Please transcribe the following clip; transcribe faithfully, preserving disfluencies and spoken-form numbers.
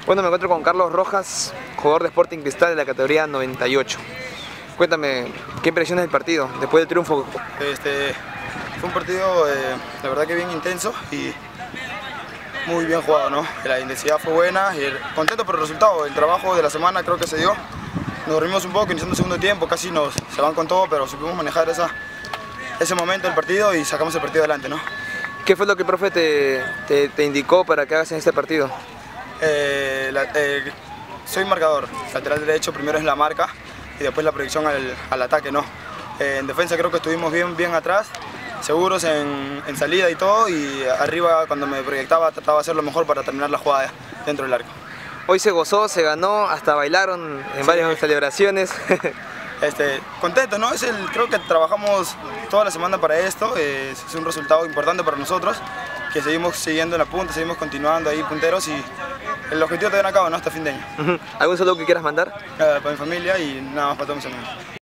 Bueno, me encuentro con Carlos Rojas, jugador de Sporting Cristal de la categoría noventa y ocho. Cuéntame, ¿qué impresiones del partido después del triunfo? Este, fue un partido, eh, la verdad que bien intenso y muy bien jugado, ¿no? La intensidad fue buena y contento por el resultado. El trabajo de la semana creo que se dio. Nos dormimos un poco iniciando el segundo tiempo, casi nos se van con todo, pero supimos manejar esa, ese momento del partido y sacamos el partido adelante, ¿no? ¿Qué fue lo que el profe te, te, te indicó para que hagas en este partido? Eh, la, eh, soy marcador, lateral derecho, primero es la marca y después la proyección al, al ataque, ¿no? Eh, en defensa creo que estuvimos bien, bien atrás, seguros en, en salida y todo, y arriba cuando me proyectaba trataba de hacer lo mejor para terminar la jugada dentro del arco. Hoy se gozó, se ganó, hasta bailaron en sí. varias celebraciones. Este, contento, ¿no? Es el, creo que trabajamos toda la semana para esto, eh, es un resultado importante para nosotros, que seguimos siguiendo en la punta, seguimos continuando ahí punteros y el objetivo todavía no acaba, ¿no? Hasta fin de año. ¿Algún saludo que quieras mandar? Eh, para mi familia y nada más para todos mis amigos.